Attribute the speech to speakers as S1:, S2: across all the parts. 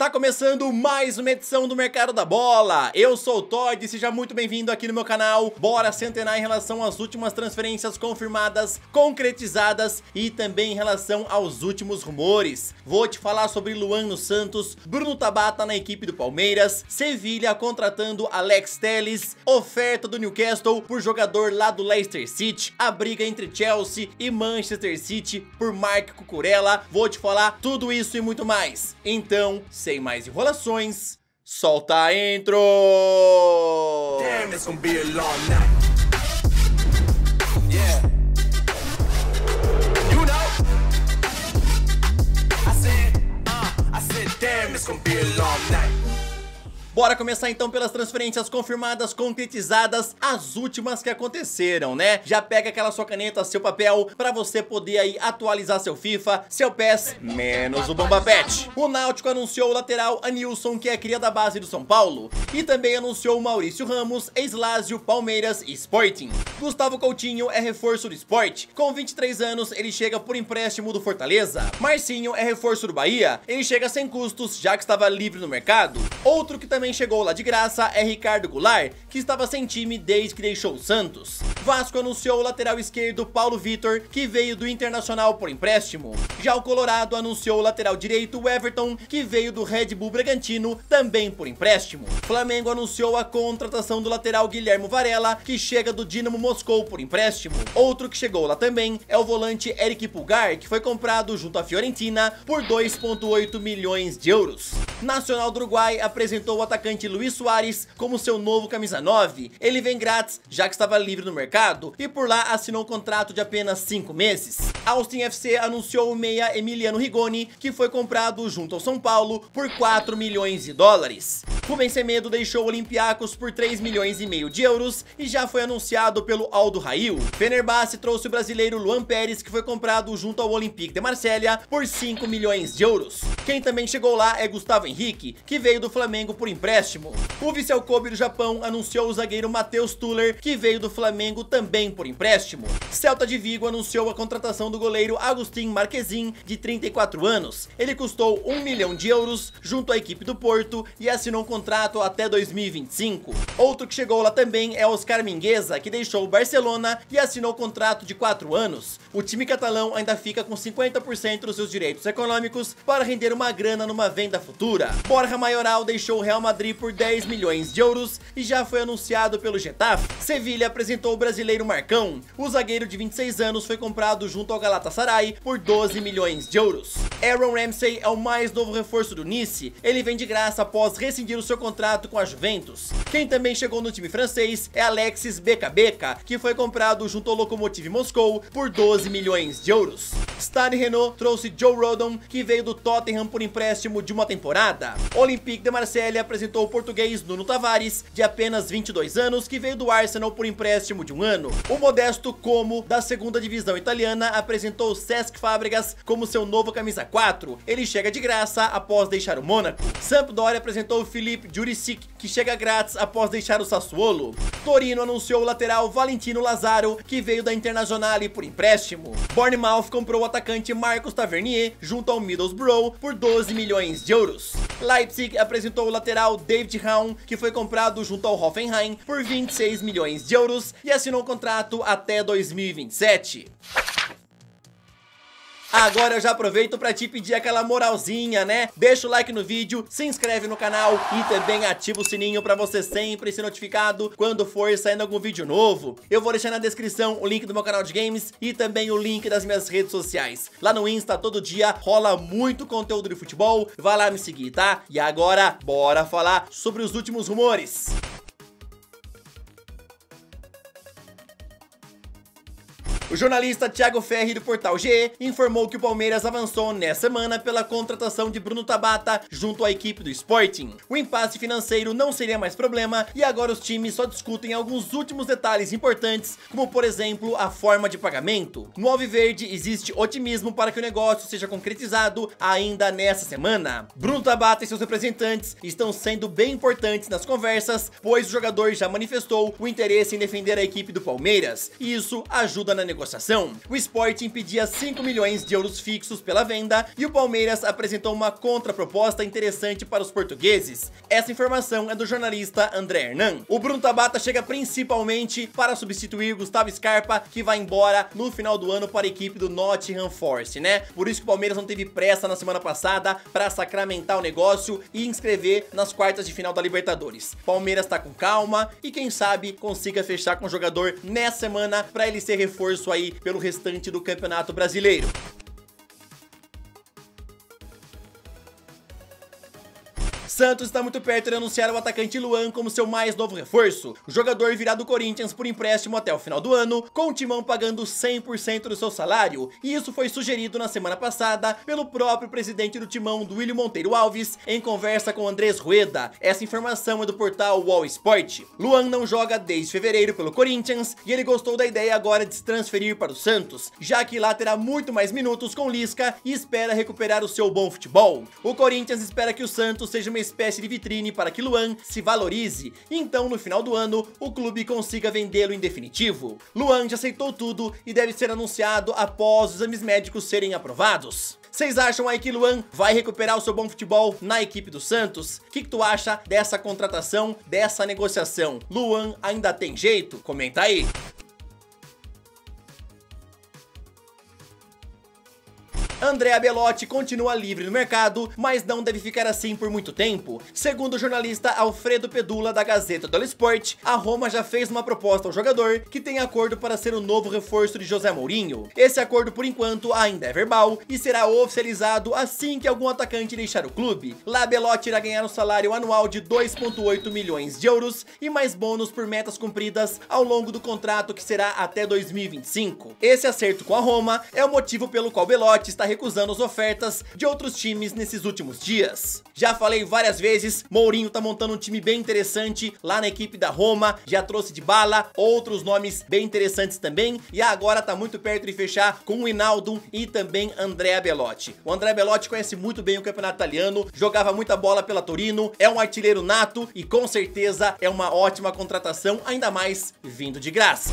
S1: Tá começando mais uma edição do Mercado da Bola. Eu sou o Todd e seja muito bem-vindo aqui no meu canal. Bora se antenar em relação às últimas transferências confirmadas, concretizadas e também em relação aos últimos rumores. Vou te falar sobre Luan no Santos, Bruno Tabata na equipe do Palmeiras, Sevilha contratando Alex Telles, oferta do Newcastle por jogador lá do Leicester City, a briga entre Chelsea e Manchester City por Marc Cucurella. Vou te falar tudo isso e muito mais. Então, sem mais enrolações, solta a intro!
S2: Damn, it's gonna be a long night. Yeah. You know. I said, damn, it's gonna be a long night.
S1: Bora começar então pelas transferências confirmadas, concretizadas, as últimas que aconteceram, né? Já pega aquela sua caneta, seu papel, pra você poder aí atualizar seu FIFA, seu PES, menos o Bomba Pet. O Náutico anunciou o lateral Anilson, que é cria da base do São Paulo, e também anunciou o Maurício Ramos, ex-Lazio, Palmeiras e Sporting. Gustavo Coutinho é reforço do Sport, com 23 anos ele chega por empréstimo do Fortaleza. Marcinho é reforço do Bahia, ele chega sem custos, já que estava livre no mercado. Outro que também chegou lá de graça é Ricardo Goulart, que estava sem time desde que deixou o Santos. Vasco anunciou o lateral esquerdo Paulo Vitor, que veio do Internacional por empréstimo. Já o Colorado anunciou o lateral direito Everton, que veio do Red Bull Bragantino, também por empréstimo. Flamengo anunciou a contratação do lateral Guilherme Varela, que chega do Dinamo Moscou por empréstimo. Outro que chegou lá também é o volante Eric Pulgar, que foi comprado junto à Fiorentina por 2,8 milhões de euros. Nacional do Uruguai apresentou o atacante Luis Suárez como seu novo camisa 9. Ele vem grátis, já que estava livre no mercado, e por lá assinou um contrato de apenas 5 meses. Austin FC anunciou o meia Emiliano Rigoni, que foi comprado junto ao São Paulo por 4 milhões de dólares. Rubens Semedo deixou o Olympiacos por 3 milhões e meio de euros e já foi anunciado pelo Aldo Rail. Fenerbahçe trouxe o brasileiro Luan Pérez, que foi comprado junto ao Olympique de Marselha por 5 milhões de euros. Quem também chegou lá é Gustavo Henrique, que veio do Flamengo por empréstimo. O Vissel Kobe do Japão anunciou o zagueiro Matheus Tuller, que veio do Flamengo também por empréstimo. Celta de Vigo anunciou a contratação do goleiro Agustin Marquezin, de 34 anos. Ele custou 1 milhão de euros junto à equipe do Porto e assinou um contrato até 2025. Outro que chegou lá também é Oscar Mingueza, que deixou o Barcelona e assinou contrato de 4 anos. O time catalão ainda fica com 50% dos seus direitos econômicos para render uma grana numa venda futura. Borja Mayoral deixou o Real Madrid por 10 milhões de euros e já foi anunciado pelo Getafe. Sevilha apresentou o brasileiro Marcão. O zagueiro de 26 anos foi comprado junto ao Galatasaray por 12 milhões de euros. Aaron Ramsey é o mais novo reforço do Nice. Ele vem de graça após rescindir o seu contrato com a Juventus. Quem também chegou no time francês é Alexis Beka, que foi comprado junto ao Lokomotiv Moscou por 12 milhões de euros. Stade Renault trouxe Joe Rodon, que veio do Tottenham por empréstimo de uma temporada. Olympique de Marselha apresentou o português Nuno Tavares, de apenas 22 anos, que veio do Arsenal por empréstimo de 1 ano. O modesto Como, da segunda divisão italiana, apresentou o Cesc Fábregas como seu novo camisa 4. Ele chega de graça após deixar o Mônaco. Sampdoria apresentou o Filipe Jurisic, que chega grátis após deixar o Sassuolo. Torino anunciou o lateral Valentino Lazaro, que veio da Internazionale por empréstimo. Bournemouth comprou o atacante Marcos Tavernier junto ao Middlesbrough por 12 milhões de euros. Leipzig apresentou o lateral David Raum, que foi comprado junto ao Hoffenheim por 26 milhões de euros e assinou um contrato até 2027. Agora eu já aproveito pra te pedir aquela moralzinha, né? Deixa o like no vídeo, se inscreve no canal e também ativa o sininho pra você sempre ser notificado quando for saindo algum vídeo novo. Eu vou deixar na descrição o link do meu canal de games e também o link das minhas redes sociais. Lá no Insta, todo dia, rola muito conteúdo de futebol. Vai lá me seguir, tá? E agora, bora falar sobre os últimos rumores. O jornalista Thiago Ferri do Portal GE informou que o Palmeiras avançou nessa semana pela contratação de Bruno Tabata junto à equipe do Sporting. O impasse financeiro não seria mais problema e agora os times só discutem alguns últimos detalhes importantes, como por exemplo a forma de pagamento. No Alviverde existe otimismo para que o negócio seja concretizado ainda nessa semana. Bruno Tabata e seus representantes estão sendo bem importantes nas conversas, pois o jogador já manifestou o interesse em defender a equipe do Palmeiras e isso ajuda na negociação. negociação. O Sporting pedia 5 milhões de euros fixos pela venda e o Palmeiras apresentou uma contraproposta interessante para os portugueses. Essa informação é do jornalista André Hernan. O Bruno Tabata chega principalmente para substituir Gustavo Scarpa, que vai embora no final do ano para a equipe do Nottingham Forest, né? Por isso que o Palmeiras não teve pressa na semana passada para sacramentar o negócio e inscrever nas quartas de final da Libertadores. Palmeiras tá com calma e quem sabe consiga fechar com o jogador nessa semana para ele ser reforço aí pelo restante do Campeonato Brasileiro. Santos está muito perto de anunciar o atacante Luan como seu mais novo reforço. O jogador virá do Corinthians por empréstimo até o final do ano, com o Timão pagando 100% do seu salário, e isso foi sugerido na semana passada pelo próprio presidente do Timão, Duílio Monteiro Alves, em conversa com Andrés Rueda. Essa informação é do portal Wall Sport. Luan não joga desde fevereiro pelo Corinthians e ele gostou da ideia agora de se transferir para o Santos, já que lá terá muito mais minutos com Lisca e espera recuperar o seu bom futebol. O Corinthians espera que o Santos seja uma espécie de vitrine para que Luan se valorize, e então no final do ano o clube consiga vendê-lo em definitivo. Luan já aceitou tudo e deve ser anunciado após os exames médicos serem aprovados. Vocês acham aí que Luan vai recuperar o seu bom futebol na equipe do Santos? O que tu acha dessa contratação, dessa negociação? Luan ainda tem jeito? Comenta aí. Andrea Belotti continua livre no mercado, mas não deve ficar assim por muito tempo. Segundo o jornalista Alfredo Pedula da Gazeta dello Sport, a Roma já fez uma proposta ao jogador que tem acordo para ser o novo reforço de José Mourinho. Esse acordo por enquanto ainda é verbal e será oficializado assim que algum atacante deixar o clube. Lá Belotti irá ganhar um salário anual de 2,8 milhões de euros e mais bônus por metas cumpridas ao longo do contrato, que será até 2025. Esse acerto com a Roma é o motivo pelo qual Belotti está recusando as ofertas de outros times nesses últimos dias. Já falei várias vezes, Mourinho tá montando um time bem interessante lá na equipe da Roma, já trouxe Dybala, outros nomes bem interessantes também, e agora tá muito perto de fechar com o Wijnaldum e também Andrea Belotti. O Andrea Belotti conhece muito bem o campeonato italiano, jogava muita bola pela Torino, é um artilheiro nato e com certeza é uma ótima contratação, ainda mais vindo de graça.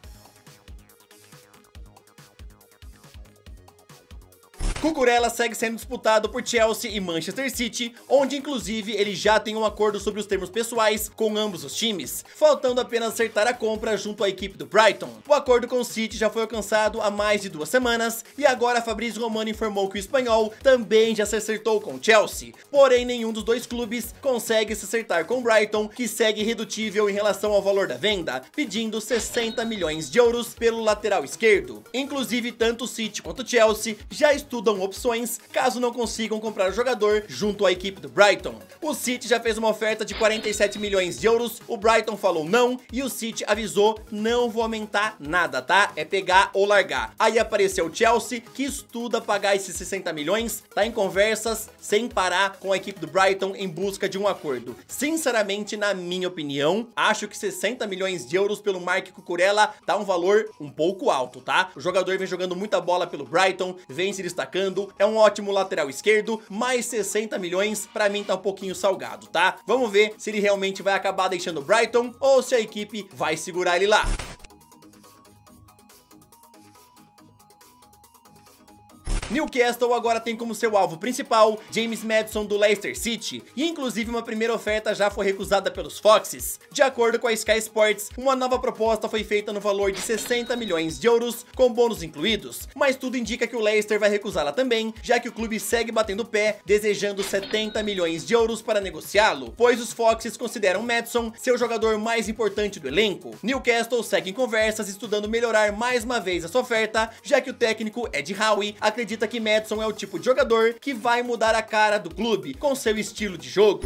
S1: Cucurella segue sendo disputado por Chelsea e Manchester City, onde inclusive ele já tem um acordo sobre os termos pessoais com ambos os times, faltando apenas acertar a compra junto à equipe do Brighton. O acordo com o City já foi alcançado há mais de 2 semanas e agora Fabrício Romano informou que o espanhol também já se acertou com o Chelsea, porém nenhum dos dois clubes consegue se acertar com o Brighton, que segue irredutível em relação ao valor da venda, pedindo 60 milhões de euros pelo lateral esquerdo. Inclusive tanto o City quanto o Chelsea já estudam opções caso não consigam comprar o jogador junto à equipe do Brighton. O City já fez uma oferta de 47 milhões de euros, o Brighton falou não e o City avisou: não vou aumentar nada, tá? É pegar ou largar. Aí apareceu o Chelsea, que estuda pagar esses 60 milhões, tá em conversas sem parar com a equipe do Brighton em busca de um acordo. Sinceramente, na minha opinião, acho que 60 milhões de euros pelo Marc Cucurella tá um valor um pouco alto, tá? O jogador vem jogando muita bola pelo Brighton, vem se destacando, é um ótimo lateral esquerdo, mas 60 milhões pra mim tá um pouquinho salgado, tá? Vamos ver se ele realmente vai acabar deixando o Brighton ou se a equipe vai segurar ele lá. Newcastle agora tem como seu alvo principal James Maddison do Leicester City, e inclusive uma primeira oferta já foi recusada pelos Foxes. De acordo com a Sky Sports, uma nova proposta foi feita no valor de 60 milhões de euros, com bônus incluídos, mas tudo indica que o Leicester vai recusá-la também, já que o clube segue batendo o pé, desejando 70 milhões de euros para negociá-lo, pois os Foxes consideram Maddison seu jogador mais importante do elenco. Newcastle segue em conversas, estudando melhorar mais uma vez essa oferta, já que o técnico Ed Howe acredita que Maddison é o tipo de jogador que vai mudar a cara do clube com seu estilo de jogo.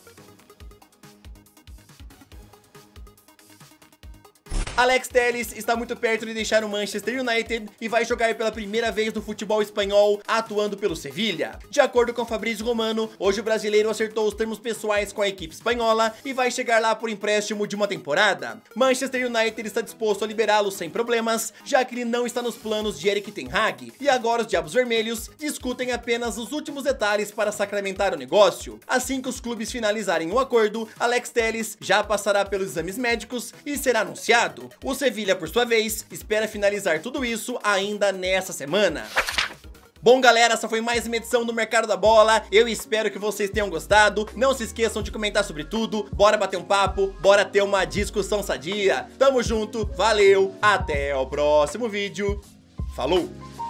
S1: Alex Telles está muito perto de deixar o Manchester United e vai jogar pela primeira vez no futebol espanhol, atuando pelo Sevilla. De acordo com Fabrício Romano, hoje o brasileiro acertou os termos pessoais com a equipe espanhola e vai chegar lá por empréstimo de uma temporada. Manchester United está disposto a liberá-lo sem problemas, já que ele não está nos planos de Erik ten Hag, e agora os Diabos Vermelhos discutem apenas os últimos detalhes para sacramentar o negócio. Assim que os clubes finalizarem o acordo, Alex Telles já passará pelos exames médicos e será anunciado. enquanto o Sevilha, por sua vez, espera finalizar tudo isso ainda nessa semana. Bom, galera, essa foi mais uma edição do Mercado da Bola. Eu espero que vocês tenham gostado. Não se esqueçam de comentar sobre tudo. Bora bater um papo, bora ter uma discussão sadia. Tamo junto, valeu, até o próximo vídeo. Falou!